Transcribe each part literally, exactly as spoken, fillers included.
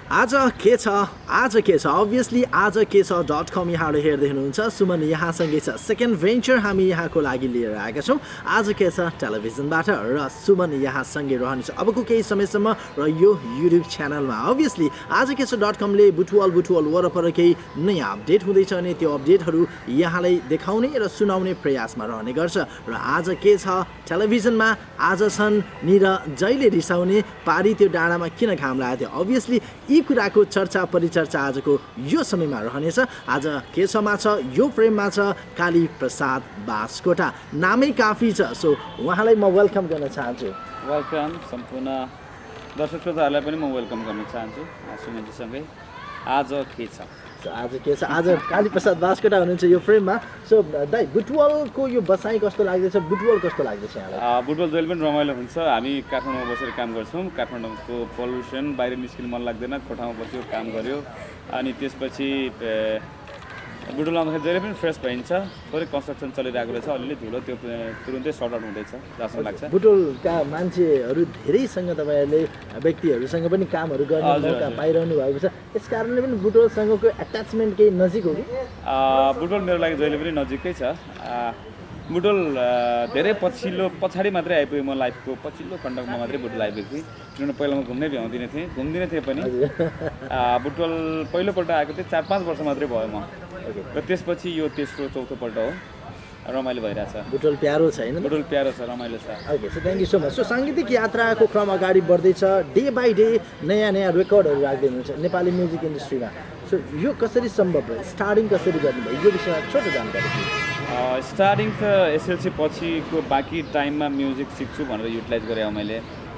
आज के छ आज के छ अभियसली आज के छ डट कम यहाँले हेर्दै हुनुहुन्छ। सुमन यहाँसँगै छ सेकेन्ड भेन्चर हामी यहाँको लागि लिएर आएका छौँ आज के छ टेलिभिजनबाट र सुमन यहाँसँगै रहनेछ अबको केही समयसम्म र यो युट्युब च्यानलमा। अभियसली आज के छ डट कमले बुटवल बुटवल वरपर केही नयाँ अपडेट हुँदैछ भने त्यो अपडेटहरू यहाँलाई देखाउने र सुनाउने प्रयासमा रहने गर्छ। र आज के छ टेलिभिजनमा आज छन् निर जहिले रिसाउने पारी त्यो डाँडामा किन घाम लागेको थियो। अभियसली यी कुराको चर्चा परिचर्चा आजको यो समयमा रहनेछ। आज के छमा छ यो फ्रेममा छ काली प्रसाद बास्कोटा, नामै काफी छ। सो उहाँलाई म वेलकम गर्न चाहन्छु। वेलकम सम्पूर्ण दर्शक श्रोताहरूलाई पनि म वेलकम गर्न चाहन्छु सुमनजीसँगै। आज के छ आज के छ आज काली प्रसाद बास्कोटा हुनुहुन्छ यो फ्रेममा। सो दाइ बुटवलको यो बसाइ कस्तो लाग्दैछ, बुटवल कस्तो लाग्दैछ यहाँलाई? बुटवल जहिले पनि रमाइलो हुन्छ। हामी काठमाडौँमा बसेर काम गर्छौँ। काठमाडौँको पल्युसन बाहिर निस्किन मन लाग्दैन, कोठामा बस्यो काम गर्यो अनि त्यसपछि बुटवल आउँदाखेरि जहिले पनि फ्रेस भइन्छ। थोरै कन्स्ट्रक्सन चलिरहेको रहेछ, अलिअलि धुलो त्यो तुरुन्तै सर्ट आउट हुँदैछ जस्तो लाग्छ। बुटवलका मान्छेहरू धेरैसँग तपाईँहरूले व्यक्तिहरूसँग पनि कामहरू गर्ने मौका पाइरहनु भएको छ, यस कारणले पनि बुटवलसँगको एट्याचमेन्ट केही नजिक हो कि? बुटवल मेरो लागि जहिले पनि नजिकै छ। बुटवल धेरै पछिल्लो पछाडि मात्रै आइपुगेँ, म लाइफको पछिल्लो खण्डमा मात्रै बुटवल आइपुगेको थिएँ। किनभने पहिला म घुम्नै भ्याउँदिनँ थिएँ घुम्दिनँ थिएँ पनि। बुटवल पहिलोपल्ट आएको थिएँ चार पाँच वर्ष मात्रै भयो म, र त्यसपछि यो तेस्रो चौथोपल्ट हो। रमाइलो भइरहेछ। बुटवल प्यारो छ होइन? बुटवल प्यारो छ, रमाइलो छ। Okay, so thank you so much. So साङ्गीतिक यात्राको क्रम अगाडि बढ्दैछ, डे बाई डे नयाँ नयाँ रेकर्डहरू राख्दै हुनुहुन्छ नेपाली म्युजिक इन्डस्ट्रीमा। सो यो कसरी सम्भव भयो, स्टार्टिङ कसरी गर्नुभयो, यो विषयमा छोटो जानकारी दिनु। स्टार्टिङ त एसएलसी पछिको बाँकी टाइममा म्युजिक सिक्छु भनेर युटिलाइज गरेँ मैले।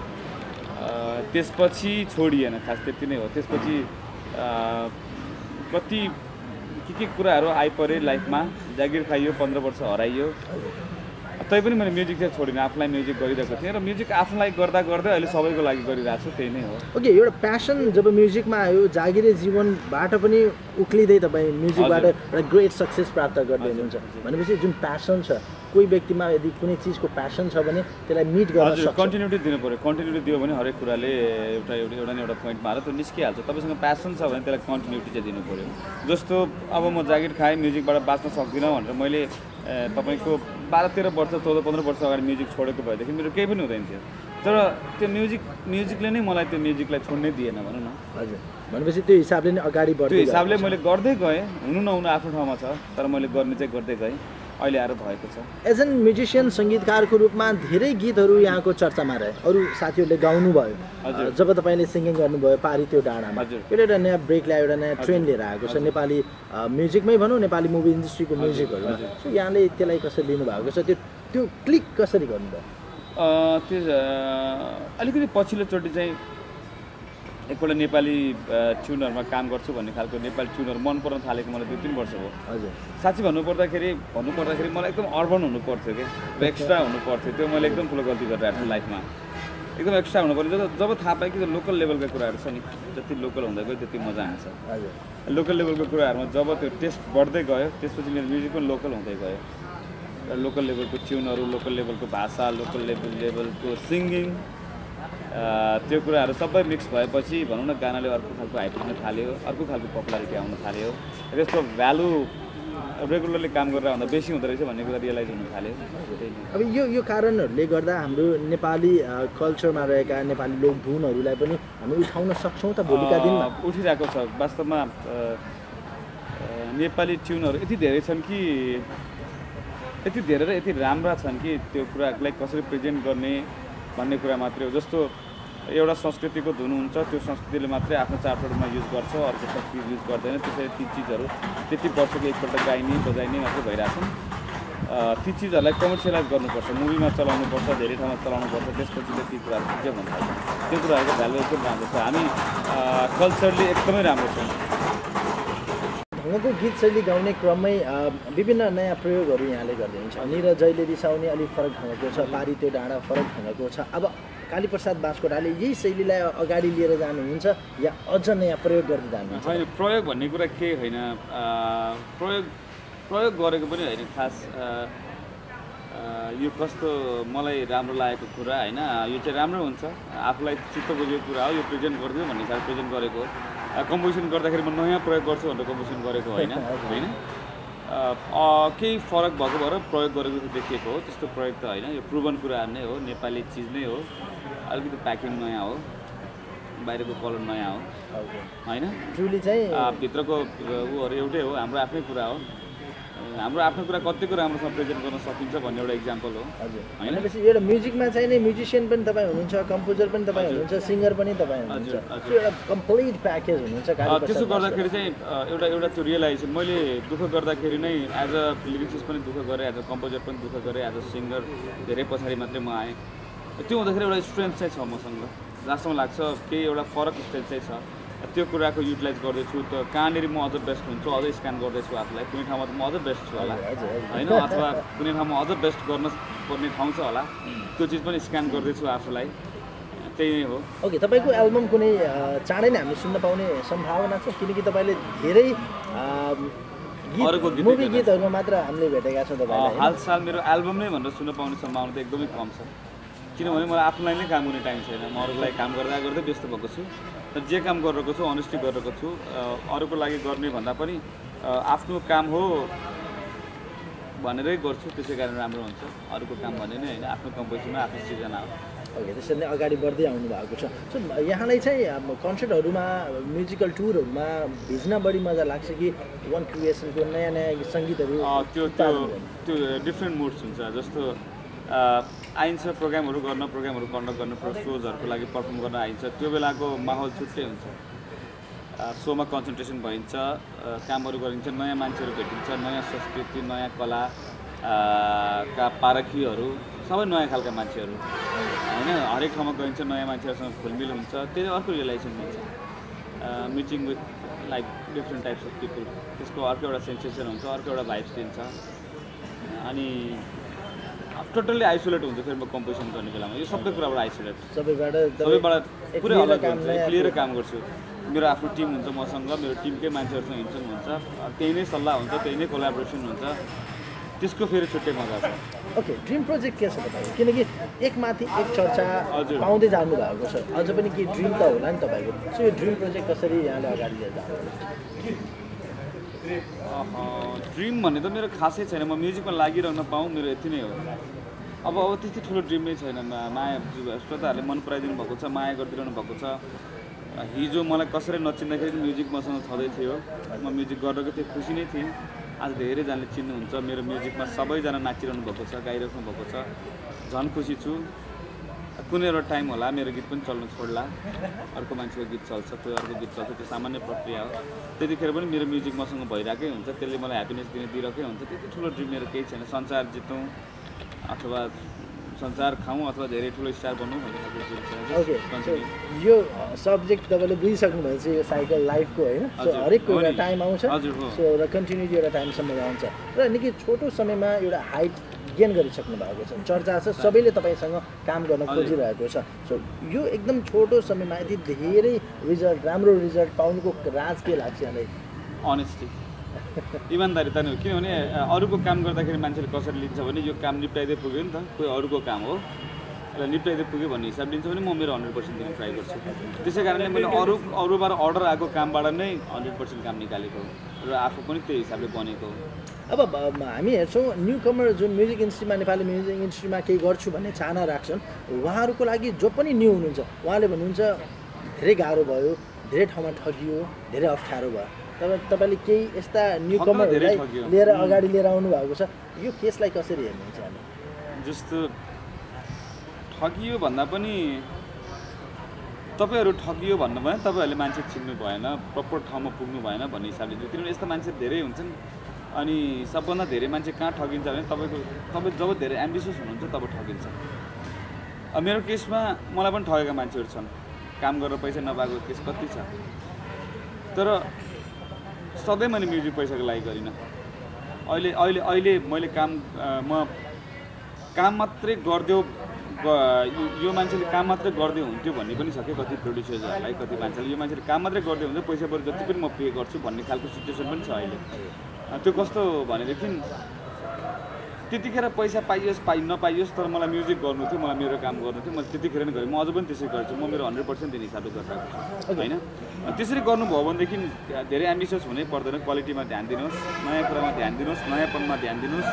त्यसपछि छोडिएन, खास त्यति नै हो। त्यसपछि कति के के कुराहरू आइपरे लाइफमा, जागिर खाइयो, पन्ध्र वर्ष हराइयो, तैपनि मैले म्युजिक चाहिँ छोडिनँ। आफूलाई म्युजिक गरिरहेको थिएँ र म्युजिक आफूलाई गर्दा गर्दै अहिले सबैको लागि गरिरहेको छु, त्यही नै हो। ओके, एउटा प्यासन जब म्युजिकमा आयो, जागिरे जीवनबाट पनि उक्लिँदै तपाईँ म्युजिकबाट एउटा ग्रेट सक्सेस प्राप्त गर्दै हुनुहुन्छ भनेपछि जुन प्यासन छ, कोही व्यक्तिमा यदि कुनै चिजको प्यासन छ भने त्यसलाई मिट गर्न सक्छ। कन्टिन्युटी दिनु पऱ्यो। कन्टिन्युटी दियो भने हरेक कुराले एउटा एउटा एउटा न एउटा पोइन्टमा आएर त्यो निस्किहाल्छ। तपाईँसँग प्यासन छ भने त्यसलाई कन्टिन्युटी चाहिँ दिनु पऱ्यो। जस्तो अब म जागिर खाएँ, म्युजिकबाट बाँच्न सक्दिनँ भनेर मैले तपाईँको बाह्र तेह्र वर्ष चौध पन्ध्र वर्ष अगाडि म्युजिक छोडेको भएदेखि मेरो केही पनि हुँदैन थियो। तर त्यो म्युजिक म्युजिकले नै मलाई त्यो म्युजिकलाई छोड्नै दिएन भनौँ न। हजुर, भनेपछि त्यो हिसाबले नै अगाडि बढ्यो। त्यो हिसाबले मैले गर्दै गएँ। हुनु नहुनु आफ्नो ठाउँमा छ, तर मैले गर्ने चाहिँ गर्दै गएँ, अहिले आएर भएको छ। एज एन म्युजिसियन सङ्गीतकारको रूपमा धेरै गीतहरू यहाँको चर्चामा रहे, अरू साथीहरूले गाउनु भयो। जब तपाईँले सिङ्गिङ गर्नुभयो पारी त्यो डाँडामा, एउटा एउटा नयाँ ब्रेक ल्यायो, एउटा नयाँ ट्रेन्ड लिएर आएको छ नेपाली म्युजिकमै भनौँ, नेपाली मुभी इन्डस्ट्रीको म्युजिकहरूमा। सो यहाँले त्यसलाई कसरी लिनुभएको छ, त्यो त्यो क्लिक कसरी गर्नुभयो? त्यो अलिकति पछिल्लोचोटि चाहिँ एकपल्ट नेपाली ट्युनहरूमा काम गर्छु भन्ने खालको नेपाली ट्युनहरू मन पर्न थालेको मलाई दुई तिन वर्ष हो। हजुर, साँच्ची भन्नुपर्दाखेरि भन्नुपर्दाखेरि मलाई एकदम अर्बन हुनु पर्थ्यो कि एक्स्ट्रा हुनु पर्थ्यो। त्यो मैले एकदम ठुलो गल्ती गरिरहेको छु लाइफमा। एकदम एक्स्ट्रा हुनु पऱ्यो। जब जब थाहा पाएँ कि लोकल लेभलका कुराहरू छ नि, जति लोकल हुँदै गयो त्यति मजा आउँछ। हजुर, लोकल लेभलको कुराहरूमा जब त्यो टेस्ट बढ्दै गयो त्यसपछि मेरो म्युजिक पनि लोकल हुँदै गयो। र लोकल लेभलको ट्युनहरू, लोकल लेभलको भाषा, लोकल लेभल लेभलको सिङ्गिङ, त्यो कुराहरू सबै मिक्स भएपछि भनौँ न गानाले अर्को खालको हाइप हुन थाल्यो, अर्को खालको पपुलारिटी आउन थाल्यो। त्यसको भ्यालु रेगुलरली काम गरेर भन्दा बेसी हुँदो रहेछ भन्ने कुरा रियलाइज हुन थाल्यो। अब यो यो कारणहरूले गर्दा हाम्रो नेपाली कल्चरमा रहेका नेपाली लोकधुनहरूलाई पनि हामी उठाउन सक्छौँ त भोलिका दिनमा? उठिरहेको छ वास्तवमा। नेपाली ट्युनहरू यति धेरै छन् कि यति धेरै र यति राम्रा छन् कि त्यो कुरालाई कसरी प्रेजेन्ट गर्ने भन्ने कुरा मात्रै हो। जस्तो एउटा संस्कृतिको धुन हुन्छ, त्यो संस्कृतिले मात्रै आफ्नो चाडपर्वमा युज गर्छ, अर्को संस्कृति युज गर्दैन। त्यसरी ती चिजहरू त्यति वर्षको एकपल्ट गाइने बजाइने मात्रै भइरहेछन्। ती चिजहरूलाई कमर्सियलाइज गर्नुपर्छ, मुभीमा चलाउनुपर्छ, धेरै ठाउँमा चलाउनुपर्छ। त्यसपछि ती कुराहरू के भन्छ, त्यो कुराहरूको भ्यालु एकदम राम्रो छ। हामी कल्चरली एकदमै राम्रो छौँ। ढङ्गको गीत शैली गाउने क्रममै विभिन्न नयाँ प्रयोगहरू यहाँले गर्दै हुन्छ। निर जहिले रिसाउने अलिक फरक ढङ्गको छ, पारी त्यो डाँडा फरक ढङ्गको छ। अब काली प्रसाद बास्कोटाले यही शैलीलाई अगाडि लिएर जानुहुन्छ या अझ नयाँ प्रयोग गर्दै जानुहुन्छ? होइन, प्रयोग भन्ने कुरा केही होइन। प्रयोग प्रयोग गरेको पनि होइन खास। यो कस्तो मलाई राम्रो लागेको कुरा होइन, यो चाहिँ राम्रो हुन्छ, आफूलाई चित्त बुझेको कुरा हो, यो प्रेजेन्ट गरिदियो भन्ने हिसाबले प्रेजेन्ट गरेको। कम्पोजिसन गर्दाखेरि म नयाँ प्रयोग गर्छु भनेर कम्पोजिसन गरेको होइन होइन केही फरक भएको भएर प्रयोग गरेको देखिएको हो, त्यस्तो प्रयोग त होइन। यो प्रुभन कुराहरू नै हो, नेपाली चिज नै हो, अलिकति प्याकिङ नयाँ हो, बाहिरको कलर नयाँ हो होइन, ट्रुली चाहिँ भित्रको उहरू एउटै हो, हाम्रो आफ्नै कुरा हो। हाम्रो आफ्नो कुरा कतिको राम्रोसँग प्रेजेन्ट गर्न सकिन्छ भन्ने एउटा इक्जाम्पल हो होइन। भनेपछि एउटा म्युजिकमा चाहिँ नि म्युजिसियन पनि तपाईँ हुनुहुन्छ, कम्पोजर पनि तपाईँ हुनुहुन्छ, सिङ्गर पनि तपाईँ हुनुहुन्छ, त्यो एउटा कम्प्लिट प्याकेज हुनुहुन्छ। त्यसो गर्दाखेरि चाहिँ एउटा एउटा त्यो रियलाइजेसन, मैले दुःख गर्दाखेरि नै एज अ लिरिक्सिस्ट पनि दुःख गरेँ, एज अ कम्पोजर पनि दुःख गरेँ, एज अ सिङ्गर धेरै पछाडि मात्रै म आएँ। त्यो हुँदाखेरि एउटा स्ट्रेन्थ चाहिँ छ मसँग, जहाँसम्म लाग्छ केही एउटा फरक स्ट्रेन्थ चाहिँ छ। त्यो कुराको युटिलाइज गर्दैछु, त कहाँनिर म अझ बेस्ट हुन्छु, अझै स्क्यान गर्दैछु आफूलाई, कुनै ठाउँमा त म अझ बेस्ट छु होला होइन, अथवा कुनै ठाउँमा अझ बेस्ट गर्न पर्ने ठाउँ छ होला, त्यो चिज पनि स्क्यान गर्दैछु आफूलाई, त्यही नै हो। ओके, तपाईँको एल्बम कुनै चाँडै नै हामी सुन्न पाउने सम्भावना छ? किनकि तपाईँले धेरै अरूको गीत मुभी गीतहरूमा मात्र हामीले भेटेका छौँ तपाईँलाई। हालसाल मेरो एल्बम नै भनेर सुन्न पाउने सम्भावना त एकदमै कम छ, किनभने मलाई आफूलाई नै काम गर्ने टाइम छैन। म अरूलाई काम गर्दा गर्दै व्यस्त भएको छु, र जे काम गरिरहेको छु अनेस्टली गरिरहेको छु। अरूको लागि गर्ने भन्दा पनि आफ्नो काम हो भनेरै गर्छु, त्यसै कारण राम्रो हुन्छ। अरूको काम भने नै होइन, आफ्नो कम्पोजिसनमा आफ्नो सृजना हो। ओके, त्यसरी नै अगाडि बढ्दै आउनु भएको छ। सो यहाँलाई चाहिँ कन्सर्टहरूमा, म्युजिकल टुरहरूमा भिज्न बढी मजा लाग्छ कि वान क्रिएसनको नयाँ नयाँ सङ्गीतहरू? त्यो त्यो त्यो डिफ्रेन्ट मुड्स हुन्छ। जस्तो आइन्छ प्रोग्रामहरू गर्न, प्रोग्रामहरू कन्डक्ट गर्न, सोजहरूको लागि पर्फर्म गर्न आइन्छ, त्यो बेलाको माहौल छुट्टै हुन्छ। सोमा कन्सन्ट्रेसन भइन्छ, कामहरू गरिन्छ, नयाँ मान्छेहरू भेटिन्छ, नयाँ संस्कृति, नयाँ कला का पारखीहरू, सबै नयाँ खालका मान्छेहरू होइन, हरेक ठाउँमा गइन्छ, नयाँ मान्छेहरूसँग घुलमिल हुन्छ, त्यो अर्को रियलाइजेसन हुन्छ। Meeting with like different types of people, त्यसको अर्को एउटा सेन्सेसन हुन्छ, अर्को एउटा भाइब्स दिन्छ। अनि टोटल्ली आइसोलेट हुन्छ फेरि म कम्पोजिसन गर्ने बेलामा, यो सबै कुराबाट आइसोलेट, सबैबाट सबैबाट पुरै अलग हुन्छ, क्लियर काम गर्छु। मेरो आफ्नो टिम हुन्छ मसँग, मेरो टिमकै मान्छेहरूसँग हिँड्छन् हुन्छ, त्यही नै सल्लाह हुन्छ, त्यही नै कोलाबोरेसन हुन्छ, त्यसको फेरि छुट्टै मजा छ। ओके, ड्रिम प्रोजेक्ट के छ तपाईँको? किनकि एकमाथि एक चर्चा पाउँदै जानु भएको छ, अझ पनि के ड्रिम त होला नि तपाईँको। सो यो ड्रिम प्रोजेक्ट कसरी यहाँले अगाडि लिएर जानुहुन्छ? ड्रिम भन्ने त मेरो खासै छैन, म म्युजिकमा लागिरहन पाऊँ, मेरो यति नै हो। अब अब त्यति ठुलो ड्रिम नै छैन। माया श्रोताहरूले मन पराइदिनु भएको छ, माया गरिदिनु भएको छ। हिजो मलाई कसरी नचिन्दाखेरि म्युजिक मसँग छँदै थियो, म म्युजिक गरेको थिएँ, खुसी नै थिएँ। आज धेरैजनाले चिन्नुहुन्छ, मेरो म्युजिकमा सबैजना नाचिरहनु भएको छ, गाइराख्नु भएको छ, झन् खुसी छु। कुनै एउटा टाइम होला मेरो गीत पनि चल्नु छोड्ला, अर्को मान्छेको गीत चल्छ, कोही अर्को गीत चल्छ, त्यो सामान्य प्रक्रिया हो। त्यतिखेर पनि मेरो म्युजिक मसँग भइरहेकै हुन्छ, त्यसले मलाई ह्याप्पिनेस दिने दिइरहेकै हुन्छ। त्यति ठुलो ड्रिम मेरो केही छैन, संसार जितौँ अथवा संसार खाउँ अथवा धेरै ठुलो स्टार बनौँ भन्ने खालको ड्रिम छैन। ओके, यो सब्जेक्ट तपाईँले बुझिसक्नु भएको छ, यो साइकल लाइफको होइन। सो हरेकको एउटा टाइम आउँछ, सो र कन्टिन्युटी एउटा टाइमसम्म रहन्छ, र निकै छोटो समयमा एउटा हाइट गेन गरिसक्नु भएको छ, चर्चा छ, सबैले तपाईँसँग काम गर्न खोजिरहेको छ। सो यो एकदम छोटो समयमा यति धेरै रिजल्ट, राम्रो रिजल्ट पाउनुको राज के लाग्छ यहाँलाई? अनेस्टली, इमान्दारी त नै हो। किनभने अरूको काम गर्दाखेरि मान्छेले कसरी लिन्छ भने यो काम निप्टाइदै पुग्यो नि त, कोही अरूको काम हो, र निप्टाइदै पुग्यो भन्ने हिसाब लिन्छ भने म मेरो हन्ड्रेड पर्सेन्ट दिन ट्राई गर्छु। त्यसै कारणले मैले अरू अरूबाट अर्डर आएको कामबाट नै हन्ड्रेड पर्सेन्ट काम निकालेको हो, र आफू पनि त्यही हिसाबले बनेको हो। अब हामी हेर्छौँ न्यू कमर जुन म्युजिक इन्डस्ट्रीमा, नेपाली म्युजिक इन्डस्ट्रीमा केही गर्छु भन्ने चाहना राख्छन्, उहाँहरूको लागि जो पनि न्यू हुनुहुन्छ, उहाँले भन्नुहुन्छ धेरै गाह्रो भयो, धेरै ठाउँमा ठगियो, धेरै अप्ठ्यारो भयो। तब तपाईँले केही यस्ता न्यू कमरहरूलाई लिएर अगाडि लिएर आउनु भएको छ, यो केसलाई कसरी हेर्नुहुन्छ? हामी जस्तो ठगियो भन्दा पनि तपाईँहरू ठगियो भन्नु भएन, तपाईँहरूले मान्छे चिन्नु भएन, प्रपर ठाउँमा पुग्नु भएन भन्ने हिसाबले, किनभने यस्ता मान्छे धेरै हुन्छन्। अनि सबभन्दा धेरै मान्छे कहाँ ठगिन्छ भने तपाईँको तपाईँ जब धेरै एम्बिसियस हुनुहुन्छ तब ठगिन्छ। अब मेरो केसमा मलाई पनि ठगेका मान्छेहरू छन्, काम गरेर पैसा नपाएको केस कति छ, तर सधैँ मैले म्युजिक पैसाको लागि गरिनँ। अहिले अहिले अहिले मैले काम म काम मात्रै गरिदियो, यो मान्छेले काम मात्रै गरिदियो हुन्थ्यो भन्ने पनि छ कि कति प्रड्युसर्सहरूलाई, कति मान्छेले यो मान्छेले काम मात्रै गरिदियो हुन्छ, पैसा बरु जति पनि म पे गर्छु भन्ने खालको सिचुएसन पनि छ अहिले। त्यो कस्तो भनेदेखि त्यतिखेर पैसा पाइयोस् पाइ नपाइयोस् तर मलाई म्युजिक गर्नु थियो मलाई मेरो काम गर्नु थियो मैले त्यतिखेर नै गरेँ म अझ पनि त्यसै गर्छु म मेरो हन्ड्रेड पर्सेन्ट दिने हिसाबले गरिरहेको छु होइन त्यसरी गर्नुभयो भनेदेखि धेरै एम्बिसियस हुनै पर्दैन क्वालिटीमा ध्यान दिनुहोस् नयाँ कुरामा ध्यान दिनुहोस् नयाँपनमा ध्यान दिनुहोस्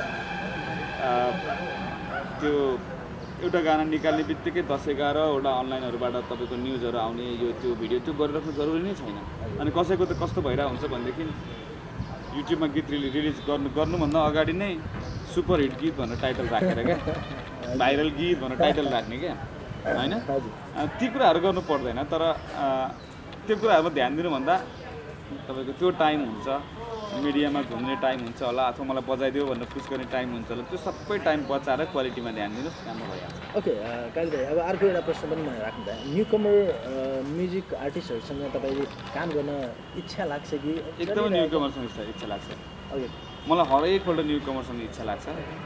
त्यो एउटा गाना निकाल्ने बित्तिकै दस एघारवटा अनलाइनहरूबाट तपाईँको न्युजहरू आउने यो त्यो भिडियो त्यो गरिराख्नु जरुरी नै छैन अनि कसैको त कस्तो भइरहेको हुन्छ भनेदेखि युट्युबमा गीत रिलिज रिलिज गर्नु गर्नुभन्दा अगाडि नै सुपर हिट गीत भनेर टाइटल राखेर क्या भाइरल गीत भनेर टाइटल राख्ने क्या होइन ती कुराहरू गर्नु पर्दैन तर त्यो कुराहरूमा ध्यान दिनुभन्दा तपाईँको त्यो टाइम हुन्छ मिडियामा घुम्ने टाइम हुन्छ होला अथवा मलाई बजाइदियो भनेर पुस गर्ने टाइम हुन्छ होला त्यो सबै टाइम बचाएर क्वालिटीमा ध्यान दिनुहोस् राम्रो भइहाल्छ ओके काली दाइ अब अर्को एउटा प्रश्न पनि मैले राख्नु चाहेँ न्यू कमर म्युजिक आर्टिस्टहरूसँग तपाईँले काम गर्न इच्छा लाग्छ कि एकदमै न्यू कमरसँग इच्छा लाग्छ ओके मलाई हरेकपल्ट न्यू कमरसँग इच्छा लाग्छ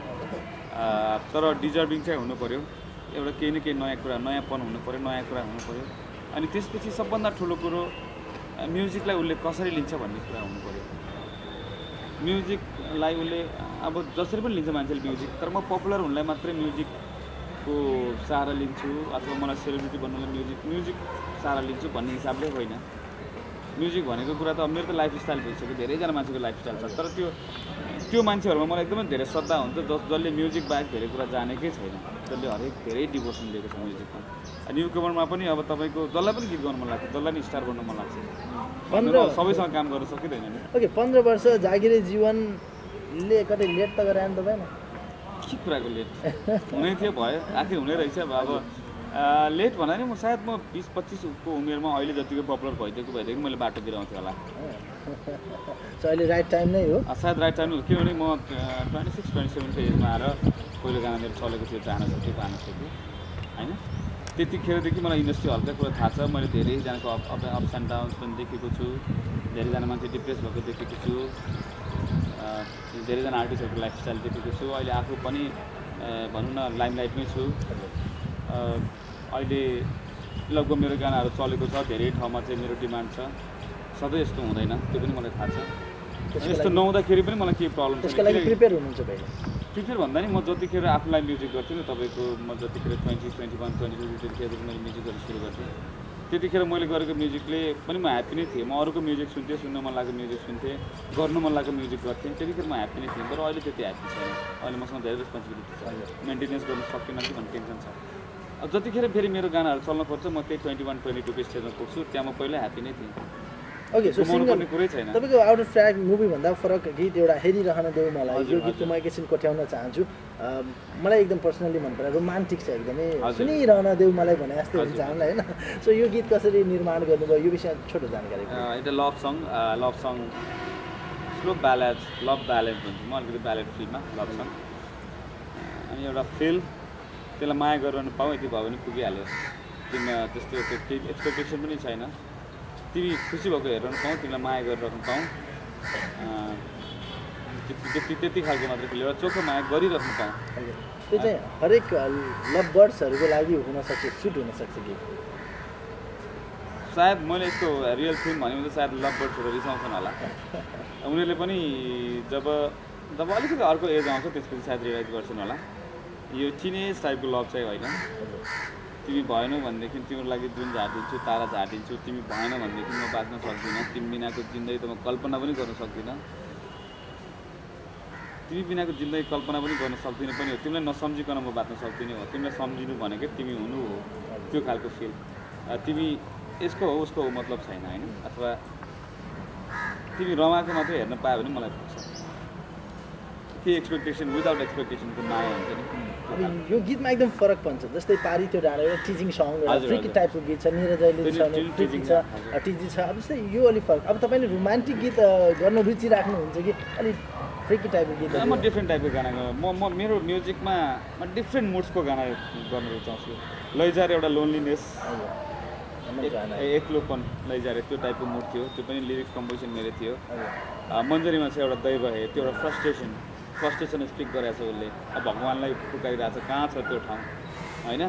तर डिजर्भिङ चाहिँ हुनु पऱ्यो एउटा केही न केही नयाँ कुरा नयाँपन हुनु पऱ्यो नयाँ कुरा हुनु पऱ्यो अनि त्यसपछि सबभन्दा ठुलो कुरो म्युजिकलाई उसले कसरी लिन्छ भन्ने कुरा हुनु पऱ्यो म्युजिकलाई उसले अब जसरी पनि लिन्छ मान्छेले म्युजिक तर म पपुलर हुनलाई मात्रै म्युजिकको सहारा लिन्छु अथवा मलाई सेलिब्रिटी बन्नलाई म्युजिक म्युजिक सहारा लिन्छु भन्ने हिसाबले होइन म्युजिक भनेको कुरा त अब मेरो त लाइफस्टाइल भइसक्यो धेरैजना मान्छेको लाइफस्टाइल छ तर त्यो त्यो मान्छेहरूमा मलाई एकदमै धेरै श्रद्धा हुन्छ जस जसले म्युजिक बाहेक धेरै कुरा जानेकै छैन जसले हरेक धेरै डिभोसन दिएको छ म्युजिकमा न्यु कमरमा पनि अब तपाईँको जसलाई पनि गीत गर्नु मन लाग्छ जसलाई पनि स्टार गर्नु मन लाग्छ सबैसँग काम गर्न सकिँदैन नि ओके पन्ध्र वर्ष जागिरे जीवनले कतै लेट त गरे नि तपाईँ के कुराको लेट हुनै थियो भयो आखिर हुनै रहेछ अब लेट भन्दा नि म सायद म बिस पच्चिसको उमेरमा अहिले जतिको पपुलर भइदिएको भइदिएको मैले बाटोतिर आउँथेँ होला अहिले राइट टाइम नै हो सायद राइट टाइम हो किनभने म ट्वेन्टी सिक्स ट्वेन्टी सेभेनको एजमा आएर पहिलो गाना मेरो चलेको थियो चाहना छ त्यो गाना थियो होइन त्यतिखेरदेखि मलाई इन्डस्ट्री हल्का कुरा थाहा छ मैले धेरैजनाको up up ups and downs पनि देखेको छु धेरैजना मान्छे डिप्रेस भएको देखेको छु धेरैजना आर्टिस्टहरूको लाइफस्टाइल देखेको छु अहिले आफू पनि भनौँ न लाइमलाइटमै छु अहिले लगभग मेरो गानाहरू चलेको छ धेरै ठाउँमा चाहिँ मेरो डिमान्ड छ सधैँ यस्तो हुँदैन त्यो पनि मलाई थाहा छ यस्तो नहुँदाखेरि पनि मलाई केही प्रब्लम छ त्यसको लागि प्रिपेयर हुनुहुन्छ पहिला प्रिपेयर भन्दा नि म जतिखेर आफूलाई म्युजिक गर्थेँ नि तपाईँको म जतिखेर twenty twenty one twenty two त्यतिखेर मैले म्युजिक गर्नु सुरु गर्थेँ त्यतिखेर मैले गरेको म्युजिकले पनि म ह्याप्पी नै थिएँ म अरूको म्युजिक सुन्थेँ सुन्न मन लागेको म्युजिक सुन्थेँ गर्नु मन लागेको म्युजिक गर्थेँ त्यतिखेर म ह्याप्पी नै थिएँ तर अहिले त्यति ह्याप्पी छैन अहिले मसँग धेरै रेस्पोन्सिबिलिटी छ मेन्टेनेन्स गर्नु सकिनँ कि भन्ने टेन्सन छ अब जतिखेर फेरि मेरो गानाहरू चल्न खोज्छ म त्यही ट्वेन्टी वान ट्वेन्टी टूको स्टेजमा पुग्छु त्यहाँ म पहिला ह्याप्पी नै थिएँ ओके सो सिङ्गल कुरै छैन तपाईँको आउट अफ ट्र्याक मुभीभन्दा फरक गीत एउटा हेरिरहन देऊ मलाई यो गीतको म एकैछिन कोट्याउन चाहन्छु मलाई एकदम पर्सनली मन पर्यो रोमान्टिक छ एकदमै सुनिरहन देऊ मलाई भने जस्तै हुन्छ हामीलाई होइन सो यो गीत कसरी निर्माण गर्नुभयो यो विषयमा छोटो जानकारी एउटा love song love song slow ballad love ballad भन्छु म अलिकति ब्यालेड फिल्डमा लभ सङ अनि एउटा फिल त्यसलाई माया गरिरहनु पाऊँ यति भयो भने पुगिहाल्यो तिमीमा त्यस्तो केही एक्सपेक्टेसन पनि छैन तिमी खुसी भएको हेर्नु पाऊँ तिमीलाई माया गरिरहनु पाऊँ त्यति त्यति खालको मात्र फिल एउटा चोखो माया गरिराख्नु पाऊँ त्यो चाहिँ हरेक लभ बर्ड्सहरूको लागि हुनसक्छ सुट हुनसक्छ कि सायद मैले यस्तो रियल फिल्म भन्यो भने सायद लभ बर्ड्सहरू रिसाउँछन् होला उनीहरूले पनि जब जब अलिकति अर्को एज आउँछ त्यसपछि सायद रियलाइज गर्छन् होला यो टिनेज टाइपको लभ चाहिँ होइन तिमी भएनौ भनेदेखि तिम्रो लागि जुन झारिदिन्छु तारा झारिदिन्छु तिमी भएन भनेदेखि म बाँच्न सक्दिनँ तिमी बिनाको जिन्दगी त म कल्पना पनि गर्न सक्दिनँ तिमी बिनाको जिन्दगी कल्पना पनि गर्न सक्दिनँ पनि हो तिमीलाई नसम्झिकन म बाँच्न सक्दिनँ हो तिमीलाई सम्झिनु भनेकै तिमी हुनु हो त्यो खालको फिल तिमी यसको हो उसको हो मतलब छैन होइन अथवा तिमी रमाएको मात्रै हेर्न पायो भने मलाई पुग्छ केही एक्सपेक्टेसन विदाउट एक्सपेक्टेसनको माया हुन्छ नि यो गीतमा एकदम फरक पर्छ जस्तै पारी त्यो डाँडा एउटा टिचिङ सङ एउटा फ्रिकी टाइपको गीत छ निरजले फ्रिकी छ टिजी छ अब जस्तै यो अलिक फरक अब तपाईँले रोमान्टिक गीत गर्न रुचि राख्नुहुन्छ कि अलिक फ्रिकी टाइपको गीत म डिफ्रेन्ट टाइपको गाना म म मेरो म्युजिकमा म डिफ्रेन्ट मुड्सको गाना गर्न रुचाउँछु लैजार एउटा लोन्लिनेस एक्लोपन लैजार त्यो टाइपको मुड थियो त्यो पनि लिरिक्स कम्पोजिसन मेरो थियो मन्जरीमा चाहिँ एउटा दैव हे त्यो एउटा फ्रस्ट्रेसन फ्रस्ट्रेसन स्पिक गरेको छ उसले अब भगवान्लाई पुकारिरहेको छ कहाँ छ त्यो ठाउँ होइन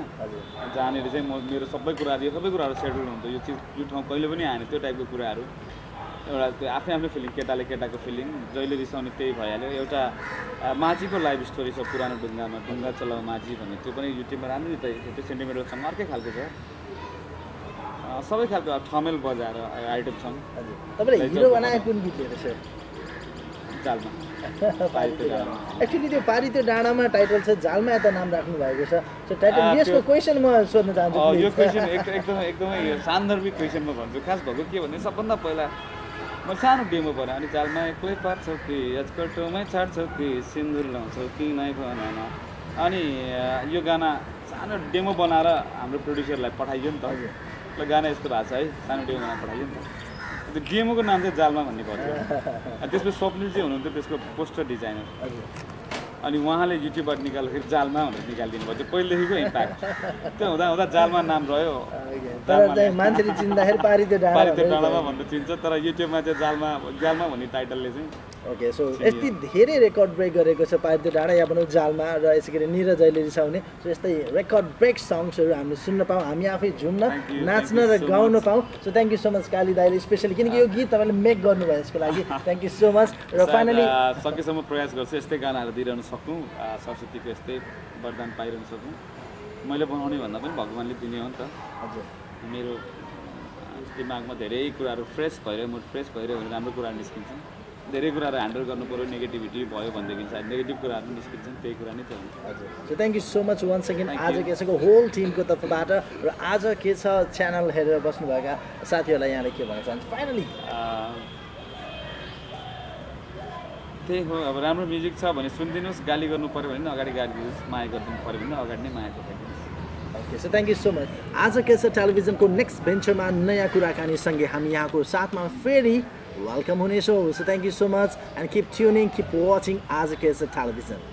जहाँनिर चाहिँ म मेरो सबै कुराहरू यो सबै कुराहरू सेटल हुन्छ यो चिज यो ठाउँ कहिले पनि आएन त्यो टाइपको कुराहरू एउटा त्यो आफ्नै आफ्नै फिलिङ केटाले केटाको फिलिङ जहिले रिसाउने त्यही भइहाल्यो एउटा माझीको लाइफ स्टोरी छ पुरानो ढुङ्गामा ढुङ्गा चलाउ माझी भन्ने त्यो पनि युट्युबमा राम्ररी त त्यो सेन्टिमेन्टल सङ अर्कै खालको छ सबै खालको ठमेल बजाएर आइटम छन् तपाईँले हिरो बनाए कुन गीत हेरेर सर जालमा एक्चुअली त्यो पारितो डाँडामा टाइटल छ जालमा यता नाम राख्नु भएको छ सो टाइटल यसको क्वेसन म सोध्न चाहन्छु यो क्वेसन एकदमै एकदमै सान्दर्भिक क्वेसन म भन्छु खास भएको के भने सबभन्दा पहिला म सानो डेमो बनाएँ अनि जालमा एक्लै पार्छौ कि आजकटोमै छाड्छौ कि सिन्दुर लाउँछौ कि नै भन अनि यो गाना सानो डेमो बनाएर हाम्रो प्रड्युसरलाई पठाइयो नि त ल गाना यस्तो भएको छ है सानो डेमो बनाएर पठाइयो नि त त्यो डेमोको नाम चाहिँ जालमा भन्ने पर्थ्यो त्यसपछि स्वप्निल चाहिँ हुनुहुन्थ्यो त्यसको पोस्टर डिजाइनर अनि उहाँले युट्युबबाट निकाल्दाखेरि जालमा भनेर निकालिदिनु भयो त्यो पहिलेदेखिको इम्प्याक्ट त्यो हुँदा हुँदा जालमा नाम रह्यो मान्छेले चिन्दाखेरि पारितो डाँडा पारितो डाँडामा भनेर चिन्छ तर युट्युबमा चाहिँ जालमा जालमा भन्ने टाइटलले चाहिँ ओके सो यति धेरै रेकर्ड ब्रेक गरेको छ पारितो डाँडा या भनौँ जालमा र यसै गरी निरज अहिले रिसाउने सो यस्तै रेकर्ड ब्रेक सङ्ग्सहरू हामीले सुन्न पाऊँ हामी आफै झुम्न नाच्न र गाउन पाऊँ so thank you so much Kali दाइले स्पेसली किनकि यो गीत तपाईँले मेक गर्नुभयो यसको लागि थ्याङ्क यू सो मच र फाइनली सकेसम्म प्रयास गर्छु यस्तै गानाहरू दिइरहनु सकौँ सरस्वतीको यस्तै वरदान पाइरहनु सकौँ मैले बनाउने भन्दा पनि भगवान्ले दिने हो नि त हजुर मेरो दिमागमा धेरै कुराहरू फ्रेस भइरह्यो मुड फ्रेस भइरह्यो भने राम्रो कुराहरू निस्किन्छ धेरै कुराहरू ह्यान्डल गर्नु पऱ्यो नेगेटिभिटी भयो भनेदेखि सायद नेगेटिभ कुराहरू निस्किन्छन् त्यही कुरा नै त हुन्छ हजुर so thank you so much one second आज के छको होल टिमको तर्फबाट र आज के छ च्यानल हेरेर बस्नुभएका साथीहरूलाई यहाँले के भन्न चाहन्छु फाइनली त्यही हो अब राम्रो म्युजिक छ भने सुनिदिनुहोस् गाली गर्नु पऱ्यो भने अगाडि गाली दिनुहोस् माया गरिदिनु पऱ्यो भने अगाडि नै माया गरिदिनुहोस् okay so thank you so much आज के छ टेलिभिजनको नेक्स्ट भेन्चरमा नयाँ कुराकानीसँगै हामी यहाँको साथमा फेरि वेलकम हुनेछौँ so thank you so much and keep tuning keep watching आज के छ टेलिभिजन